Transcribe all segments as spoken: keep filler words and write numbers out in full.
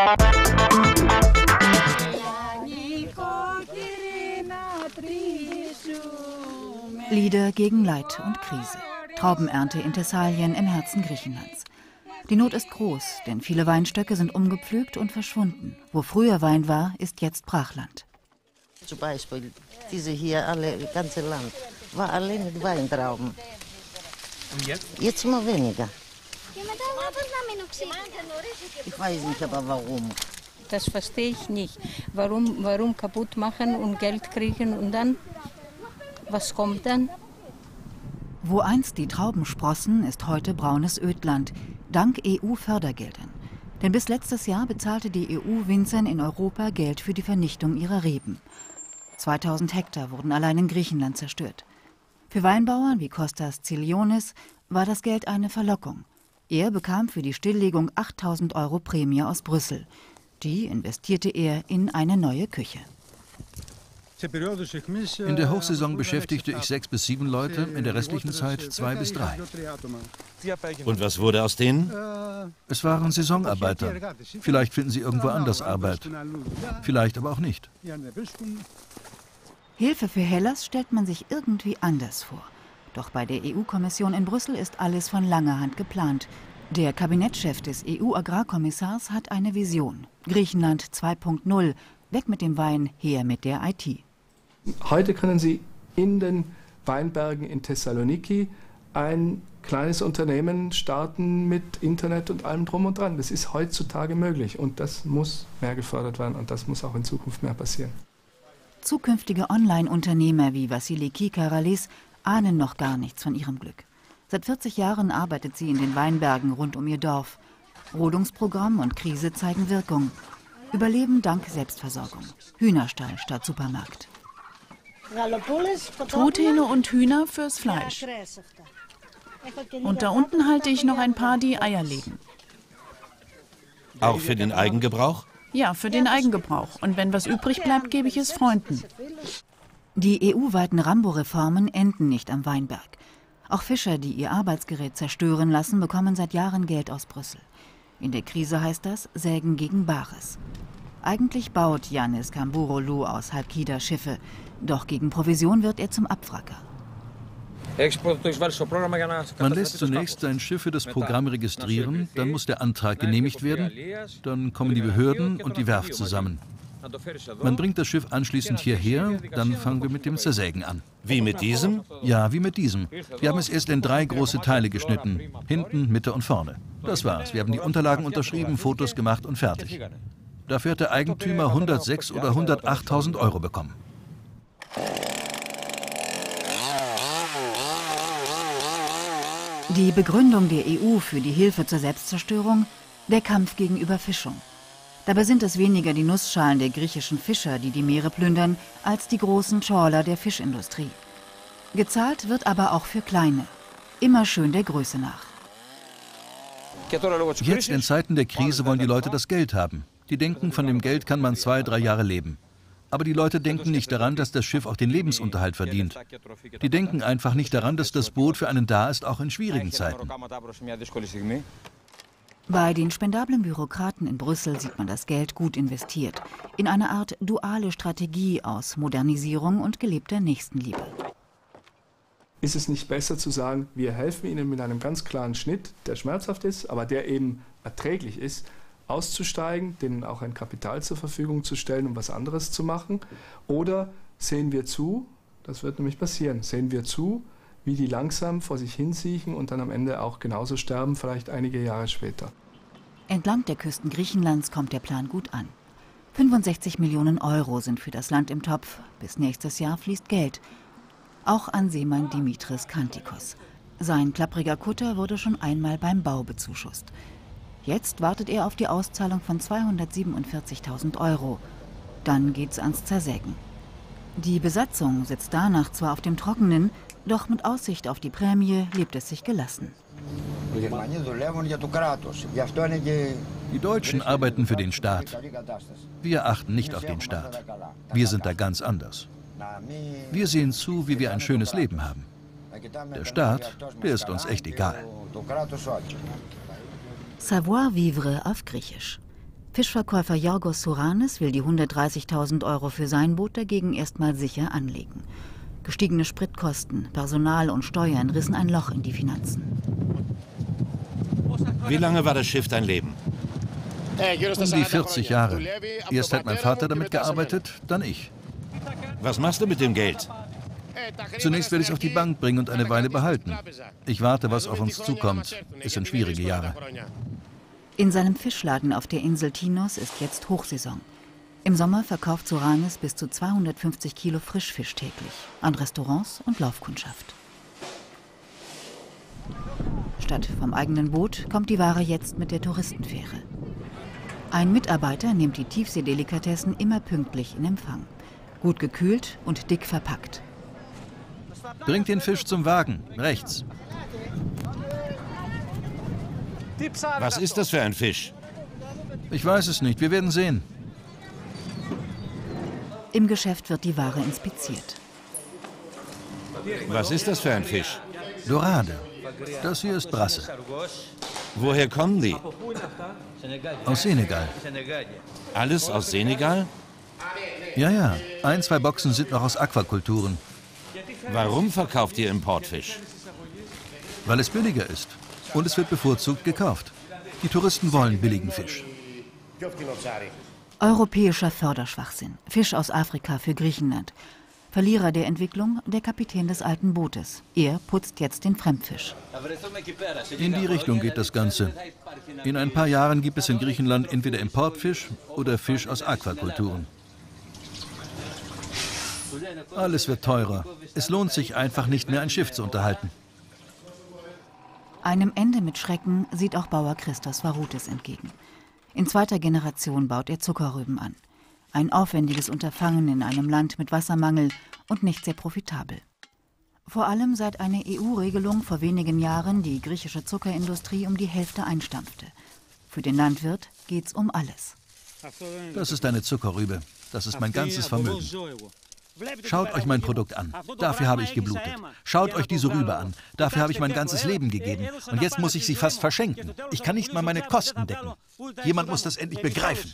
Lieder gegen Leid und Krise. Traubenernte in Thessalien im Herzen Griechenlands. Die Not ist groß, denn viele Weinstöcke sind umgepflügt und verschwunden. Wo früher Wein war, ist jetzt Brachland. Zum Beispiel diese hier, alle, das ganze Land, war allein mit Weintrauben. Und jetzt? Jetzt mal weniger. Ich weiß nicht, aber warum. Das verstehe ich nicht. Warum, warum kaputt machen und Geld kriegen und dann, was kommt dann? Wo einst die Trauben sprossen, ist heute braunes Ödland, dank E U-Fördergeldern. Denn bis letztes Jahr bezahlte die E U Winzern in Europa Geld für die Vernichtung ihrer Reben. zweitausend Hektar wurden allein in Griechenland zerstört. Für Weinbauern wie Kostas Zilionis war das Geld eine Verlockung. Er bekam für die Stilllegung achttausend Euro Prämie aus Brüssel. Die investierte er in eine neue Küche. In der Hochsaison beschäftigte ich sechs bis sieben Leute, in der restlichen Zeit zwei bis drei. Und was wurde aus denen? Es waren Saisonarbeiter. Vielleicht finden sie irgendwo anders Arbeit. Vielleicht aber auch nicht. Hilfe für Hellas stellt man sich irgendwie anders vor. Doch bei der E U-Kommission in Brüssel ist alles von langer Hand geplant. Der Kabinettschef des E U-Agrarkommissars hat eine Vision. Griechenland zwei Punkt null. Weg mit dem Wein, her mit der I T. Heute können Sie in den Weinbergen in Thessaloniki ein kleines Unternehmen starten mit Internet und allem drum und dran. Das ist heutzutage möglich und das muss mehr gefördert werden und das muss auch in Zukunft mehr passieren. Zukünftige Online-Unternehmer wie Vassiliki Karalis ahnen noch gar nichts von ihrem Glück. Seit vierzig Jahren arbeitet sie in den Weinbergen rund um ihr Dorf. Rodungsprogramm und Krise zeigen Wirkung. Überleben dank Selbstversorgung. Hühnerstall statt Supermarkt. Truthähne und Hühner fürs Fleisch. Und da unten halte ich noch ein paar, die Eier legen. Auch für den Eigengebrauch? Ja, für den Eigengebrauch. Und wenn was übrig bleibt, gebe ich es Freunden. Die E U-weiten Rambo-Reformen enden nicht am Weinberg. Auch Fischer, die ihr Arbeitsgerät zerstören lassen, bekommen seit Jahren Geld aus Brüssel. In der Krise heißt das Sägen gegen Bares. Eigentlich baut Yannis Kamburolu aus Halkida Schiffe, doch gegen Provision wird er zum Abwracker. Man lässt zunächst sein Schiff für das Programm registrieren, dann muss der Antrag genehmigt werden, dann kommen die Behörden und die Werft zusammen. Man bringt das Schiff anschließend hierher, dann fangen wir mit dem Zersägen an. Wie mit diesem? Ja, wie mit diesem. Wir haben es erst in drei große Teile geschnitten, hinten, Mitte und vorne. Das war's. Wir haben die Unterlagen unterschrieben, Fotos gemacht und fertig. Dafür hat der Eigentümer hundertsechs oder hundertachttausend Euro bekommen. Die Begründung der E U für die Hilfe zur Selbstzerstörung? Der Kampf gegen Überfischung. Dabei sind es weniger die Nussschalen der griechischen Fischer, die die Meere plündern, als die großen Trawler der Fischindustrie. Gezahlt wird aber auch für Kleine. Immer schön der Größe nach. Jetzt in Zeiten der Krise wollen die Leute das Geld haben. Die denken, von dem Geld kann man zwei, drei Jahre leben. Aber die Leute denken nicht daran, dass das Schiff auch den Lebensunterhalt verdient. Die denken einfach nicht daran, dass das Boot für einen da ist, auch in schwierigen Zeiten. Bei den spendablen Bürokraten in Brüssel sieht man das Geld gut investiert. In eine Art duale Strategie aus Modernisierung und gelebter Nächstenliebe. Ist es nicht besser zu sagen, wir helfen Ihnen mit einem ganz klaren Schnitt, der schmerzhaft ist, aber der eben erträglich ist, auszusteigen, denen auch ein Kapital zur Verfügung zu stellen, um was anderes zu machen? Oder sehen wir zu, das wird nämlich passieren, sehen wir zu, wie die langsam vor sich hinsiechen und dann am Ende auch genauso sterben, vielleicht einige Jahre später. Entlang der Küsten Griechenlands kommt der Plan gut an. fünfundsechzig Millionen Euro sind für das Land im Topf. Bis nächstes Jahr fließt Geld. Auch an Seemann Dimitris Kantikos. Sein klappriger Kutter wurde schon einmal beim Bau bezuschusst. Jetzt wartet er auf die Auszahlung von zweihundertsiebenundvierzigtausend Euro. Dann geht's ans Zersägen. Die Besatzung sitzt danach zwar auf dem Trockenen, doch mit Aussicht auf die Prämie lebt es sich gelassen. Die Deutschen arbeiten für den Staat. Wir achten nicht auf den Staat. Wir sind da ganz anders. Wir sehen zu, wie wir ein schönes Leben haben. Der Staat, der ist uns echt egal. Savoir-vivre auf Griechisch. Fischverkäufer Yorgos Souranes will die hundertdreißigtausend Euro für sein Boot dagegen erstmal sicher anlegen. Gestiegene Spritkosten, Personal und Steuern rissen ein Loch in die Finanzen. Wie lange war das Schiff dein Leben? Um die vierzig Jahre. Erst hat mein Vater damit gearbeitet, dann ich. Was machst du mit dem Geld? Zunächst werde ich es auf die Bank bringen und eine Weile behalten. Ich warte, was auf uns zukommt. Es sind schwierige Jahre. In seinem Fischladen auf der Insel Tinos ist jetzt Hochsaison. Im Sommer verkauft Souranes bis zu zweihundertfünfzig Kilo Frischfisch täglich an Restaurants und Laufkundschaft. Statt vom eigenen Boot kommt die Ware jetzt mit der Touristenfähre. Ein Mitarbeiter nimmt die Tiefseedelikatessen immer pünktlich in Empfang. Gut gekühlt und dick verpackt. Bringt den Fisch zum Wagen, rechts. Was ist das für ein Fisch? Ich weiß es nicht, wir werden sehen. Im Geschäft wird die Ware inspiziert. Was ist das für ein Fisch? Dorade. Das hier ist Brasse. Woher kommen die? Aus Senegal. Alles aus Senegal? Ja, ja. Ein, zwei Boxen sind noch aus Aquakulturen. Warum verkauft ihr Importfisch? Weil es billiger ist. Und es wird bevorzugt gekauft. Die Touristen wollen billigen Fisch. Europäischer Förderschwachsinn. Fisch aus Afrika für Griechenland. Verlierer der Entwicklung, der Kapitän des alten Bootes. Er putzt jetzt den Fremdfisch. In die Richtung geht das Ganze. In ein paar Jahren gibt es in Griechenland entweder Importfisch oder Fisch aus Aquakulturen. Alles wird teurer. Es lohnt sich einfach nicht mehr, ein Schiff zu unterhalten. Einem Ende mit Schrecken sieht auch Bauer Christos Varoutis entgegen. In zweiter Generation baut er Zuckerrüben an. Ein aufwendiges Unterfangen in einem Land mit Wassermangel und nicht sehr profitabel. Vor allem seit eine E U-Regelung vor wenigen Jahren die griechische Zuckerindustrie um die Hälfte einstampfte. Für den Landwirt geht's um alles. Das ist eine Zuckerrübe. Das ist mein ganzes Vermögen. Schaut euch mein Produkt an. Dafür habe ich geblutet. Schaut euch diese Rübe an. Dafür habe ich mein ganzes Leben gegeben. Und jetzt muss ich sie fast verschenken. Ich kann nicht mal meine Kosten decken. Jemand muss das endlich begreifen.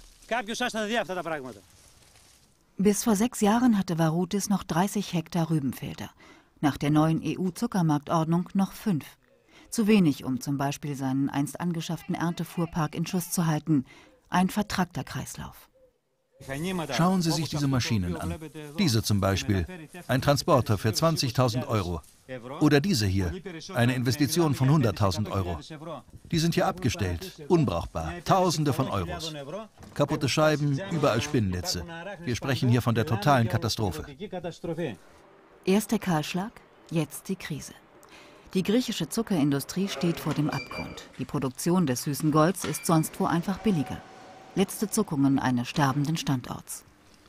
Bis vor sechs Jahren hatte Varoutis noch dreißig Hektar Rübenfelder. Nach der neuen E U-Zuckermarktordnung noch fünf. Zu wenig, um zum Beispiel seinen einst angeschafften Erntefuhrpark in Schuss zu halten. Ein vertrackter Kreislauf. Schauen Sie sich diese Maschinen an. Diese zum Beispiel. Ein Transporter für zwanzigtausend Euro. Oder diese hier. Eine Investition von hunderttausend Euro. Die sind hier abgestellt. Unbrauchbar. Tausende von Euros. Kaputte Scheiben, überall Spinnennetze. Wir sprechen hier von der totalen Katastrophe. Erst der Kahlschlag, jetzt die Krise. Die griechische Zuckerindustrie steht vor dem Abgrund. Die Produktion des süßen Golds ist sonst wo einfach billiger. Letzte Zuckungen eines sterbenden Standorts.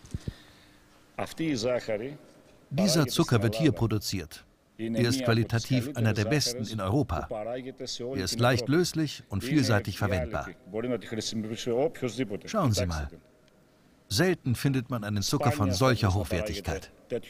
Dieser Zucker wird hier produziert. Er ist qualitativ einer der besten in Europa. Er ist leicht löslich und vielseitig verwendbar. Schauen Sie mal. Selten findet man einen Zucker von solcher Hochwertigkeit.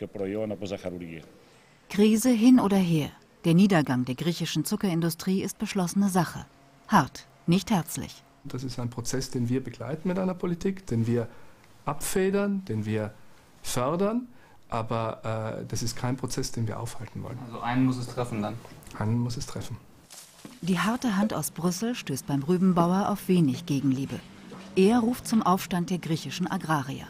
Krise hin oder her. Der Niedergang der griechischen Zuckerindustrie ist beschlossene Sache. Hart, nicht herzlich. Das ist ein Prozess, den wir begleiten mit einer Politik, den wir abfedern, den wir fördern. Aber äh, das ist kein Prozess, den wir aufhalten wollen. Also einen muss es treffen dann? Einen muss es treffen. Die harte Hand aus Brüssel stößt beim Rübenbauer auf wenig Gegenliebe. Er ruft zum Aufstand der griechischen Agrarier.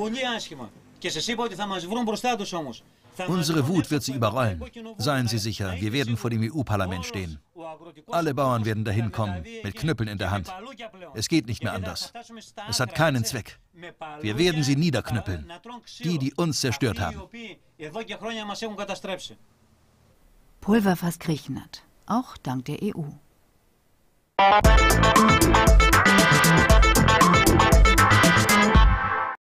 Unsere Wut wird sie überrollen. Seien Sie sicher, wir werden vor dem E U-Parlament stehen. Alle Bauern werden dahin kommen, mit Knüppeln in der Hand. Es geht nicht mehr anders. Es hat keinen Zweck. Wir werden sie niederknüppeln. Die, die uns zerstört haben. Pulverfass Griechenland, auch dank der E U.